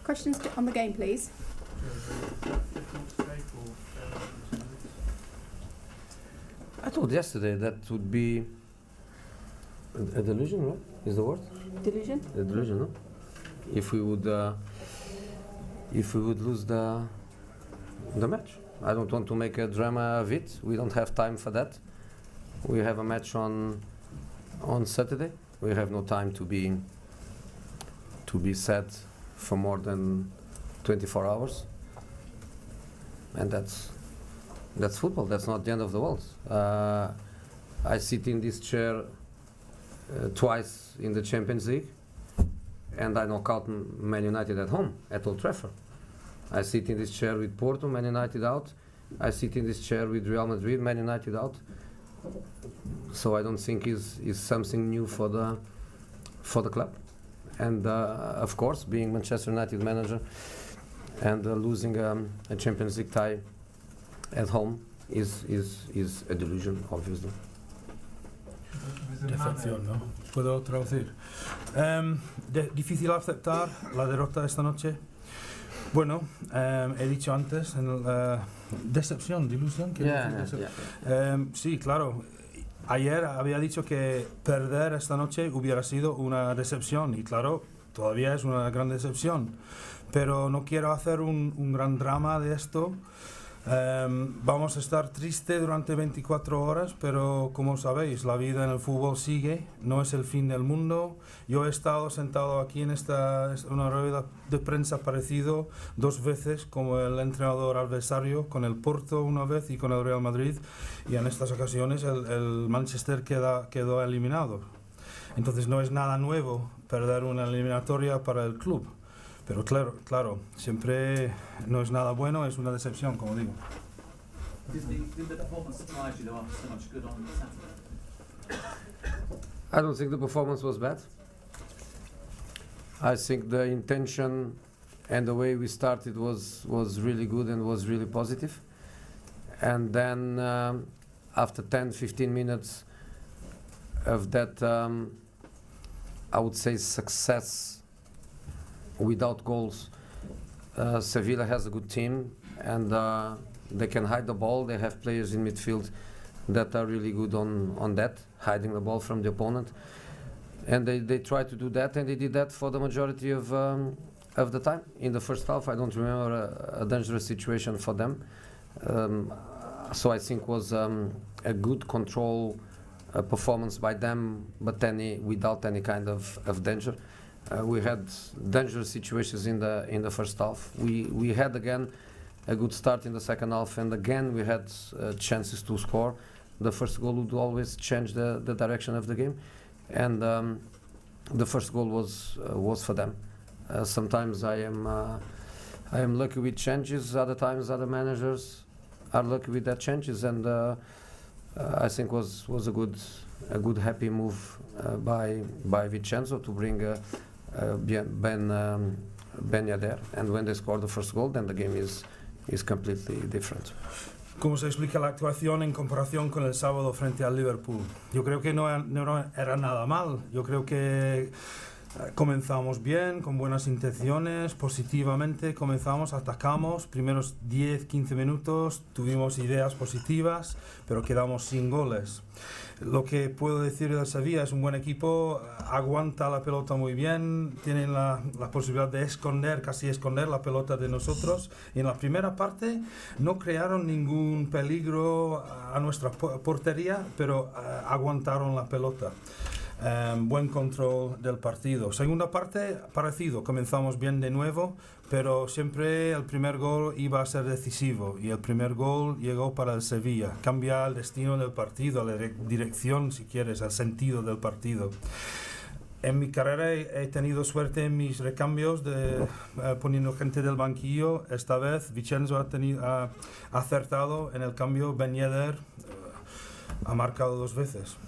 Questions on the game, please. I thought yesterday that would be a delusion, right? Is the word? Delusion? A delusion, no? If we would lose the match. I don't want to make a drama of it. We don't have time for that. We have a match on Saturday. We have no time to be sad for more than 24 hours. And that's football. That's not the end of the world. I sit in this chair twice in the Champions League, and I knock out Man United at home at Old Trafford. I sit in this chair with Porto, Man United out. I sit in this chair with Real Madrid, Man United out. So I don't think is something new for the club. And of course, being Manchester United manager and losing a Champions League tie at home is a delusion, obviously. Decepción, ¿no? ¿Puedo traducir? Difícil aceptar la derrota esta noche. Bueno, he dicho antes, decepción, delusión. Sí, claro. Ayer había dicho que perder esta noche hubiera sido una decepción y claro, todavía es una gran decepción. Pero no quiero hacer un gran drama de esto. Vamos a estar tristes durante 24 horas, pero como sabéis, la vida en el fútbol sigue, no es el fin del mundo. Yo he estado sentado aquí en una rueda de prensa parecido 2 veces como el entrenador adversario, con el Porto una vez y con el Real Madrid, y en estas ocasiones el Manchester quedó eliminado. Entonces no es nada nuevo perder una eliminatoria para el club. Pero claro, siempre no es nada bueno, es una decepción, como digo. Did the performance surprise you though after so much good on Saturday? I don't think the performance was bad. I think the intention and the way we started was really good and was really positive. And then after 10-15 minutes of that, I would say success without goals, Sevilla has a good team and they can hide the ball. They have players in midfield that are really good on that, hiding the ball from the opponent. And they try to do that, and they did that for the majority of the time. In the first half, I don't remember a dangerous situation for them. So I think was a good control performance by them, but without any kind of danger. We had dangerous situations in the first half. We had again a good start in the second half, and again we had chances to score. The first goal would always change the direction of the game, and the first goal was for them. Sometimes I am lucky with changes. Other times other managers are lucky with that changes, and I think was a good happy move by Vincenzo to bring Ben Yedder, and when they score the first goal, then the game is completely different. ¿Cómo se explica la actuación en comparación con el sábado frente al Liverpool? Yo creo que no era nada mal. Yo creo que comenzamos bien, con buenas intenciones, positivamente comenzamos, atacamos, primeros 10-15 minutos, tuvimos ideas positivas, pero quedamos sin goles. Lo que puedo decir del Sevilla es un buen equipo, aguanta la pelota muy bien, tienen la posibilidad de casi esconder la pelota de nosotros, y en la primera parte no crearon ningún peligro a nuestra portería, pero aguantaron la pelota. Buen control del partido. Segunda parte, parecido, comenzamos bien de nuevo, pero siempre el primer gol iba a ser decisivo, y el primer gol llegó para el Sevilla. Cambia el destino del partido, la dirección, si quieres, el sentido del partido. En mi carrera he tenido suerte en mis recambios poniendo gente del banquillo. Esta vez Vincenzo ha acertado en el cambio. Ben Yedder ha marcado 2 veces.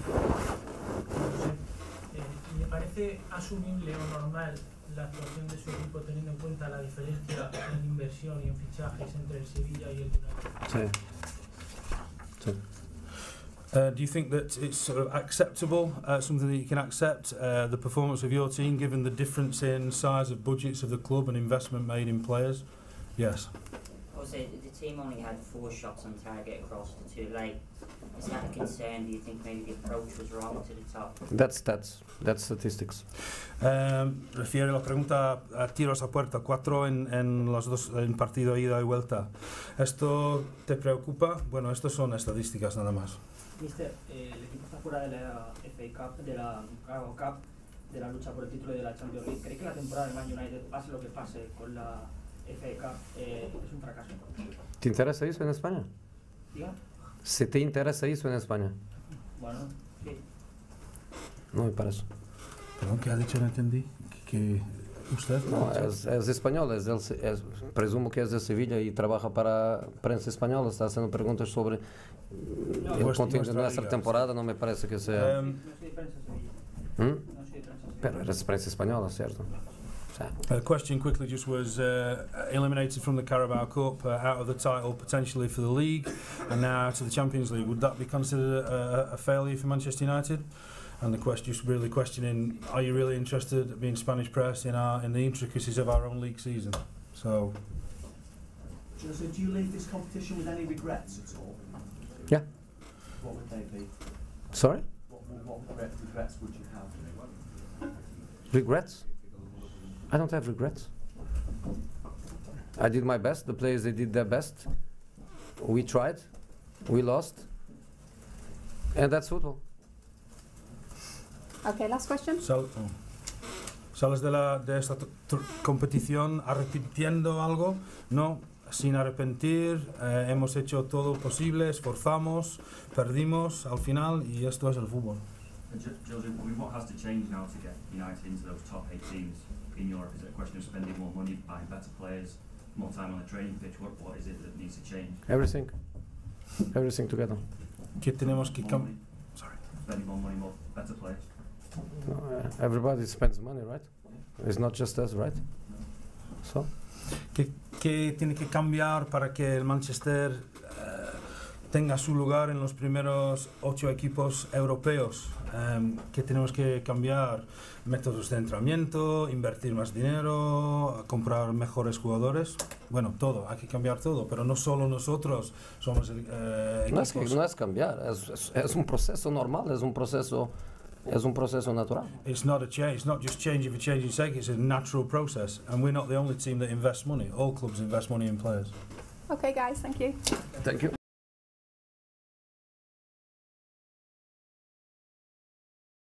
¿Le parece asumible o normal la actuación de su equipo teniendo en cuenta la diferencia en inversión y en fichajes entre el Sevilla y el United? Sí. Do you think that it's sort of acceptable, something that you can accept, the performance of your team, given the difference in size of budgets of the club and investment made in players? Yes. Also, the team only had 4 shots on target across the 2 legs. Is that a concern? Do you think maybe the approach was wrong to the top? That's stats. That's statistics. Refiere la pregunta a tiros a puerta, 4 en los dos en partido ida y vuelta. ¿Esto te preocupa? Bueno, estos son estadísticas nada más. Mister, el equipo está fuera de la FA Cup, de la Carabao Cup, de la lucha por el título de la Champions League. ¿Cree que la temporada del Man United, pase lo que pase con la FA Cup, es un fracaso? ¿Te interesa eso en España? ¿Diga? ¿Se te interesa eso en España? Bueno, sí. No me parece. Perdón, ¿qué ha dicho? No entendí. Que usted. No, es español, presumo que es de Sevilla y trabaja para prensa española, está haciendo preguntas sobre el contenido de nuestra temporada, no me parece que sea... No soy de prensa Sevilla. ¿Mm? No soy de prensa Sevilla. Pero eres prensa española, ¿cierto? Question quickly just was eliminated from the Carabao Cup, out of the title potentially for the league, and now to the Champions League. Would that be considered a failure for Manchester United? And the question, just really questioning, are you really interested, being Spanish press, in the intricacies of our own league season? So. Jose, do you leave this competition with any regrets at all? Yeah. What would they be? Sorry? What regrets would you have? Regrets? I don't have regrets. I did my best, the players they did their best. We tried, we lost, and that's football. Okay, last question. ¿Sales de esta competición arrepintiendo algo? No, sin arrepentir, hemos hecho todo lo posible, esforzamos, perdimos al final y esto es el fútbol. Jose, what has to change now to get United into those top 8 teams in Europe? Is it a question of spending more money, buying better players, more time on the training pitch? What is it that needs to change? Everything together. ¿Qué tenemos que More money? Sorry. Spending more money, more better players? No, everybody spends money, right? It's not just us, right? So? ¿Qué tiene que cambiar para que el Manchester tenga su lugar en los primeros 8 equipos europeos? ¿Qué tenemos que cambiar? Métodos de entrenamiento, invertir más dinero, comprar mejores jugadores. Bueno, todo, hay que cambiar todo, pero no solo nosotros somos equipos. No es cambiar, es un proceso normal, es un proceso natural. It's not a change. It's not just changing for changing's sake. It's a natural process, and we're not the only team that invests money. All clubs invest money in players. Okay, guys, thank you. Thank you.